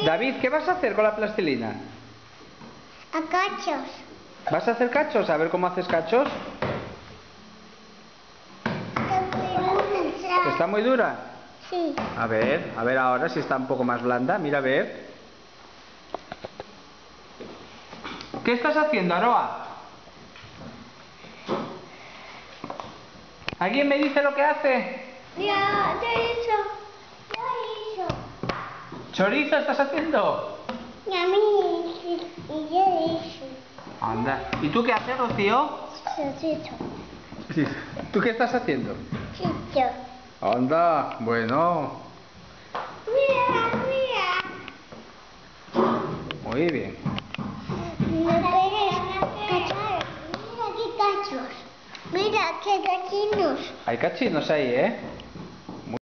David, ¿qué vas a hacer con la plastilina? A cachos. ¿Vas a hacer cachos? A ver cómo haces cachos. ¿Está muy dura? Sí. A ver ahora si está un poco más blanda. Mira, a ver. ¿Qué estás haciendo, Aroa? ¿Alguien me dice lo que hace? Ya hizo. ¿Chorizo estás haciendo? Y a mí, y yo hizo. Anda. ¿Y tú qué haces, Rocío? Sosito. Sí. ¿Tú qué estás haciendo? Sitio. Anda, bueno. Mira. Muy bien. No pegues cachar. Mira qué cachos. Mira qué cachinos. Hay cachinos ahí, ¿eh?